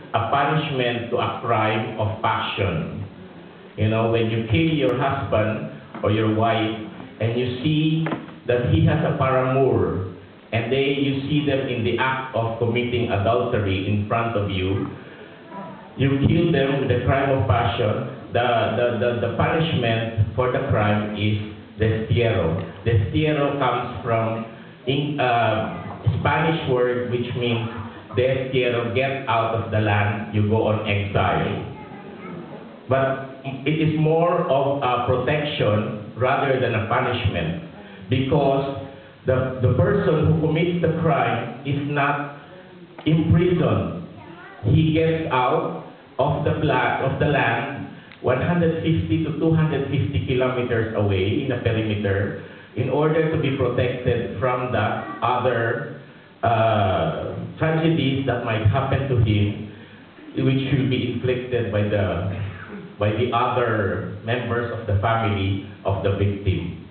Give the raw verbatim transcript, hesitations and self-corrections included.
a punishment to a crime of passion. You know, when you kill your husband or your wife and you see that he has a paramour and they you see them in the act of committing adultery in front of you, you kill them with the crime of passion. The, the, the, the punishment for the crime is destierro. Destierro comes from in, uh, Spanish word which means destierro, get out of the land, you go on exile. But it is more of a protection rather than a punishment, because the, the person who commits the crime is not imprisoned. He gets out of the, of the land one hundred fifty to two hundred fifty kilometers away in a perimeter in order to be protected from the other uh, tragedies that might happen to him, which will be inflicted by the by the other members of the family of the victim.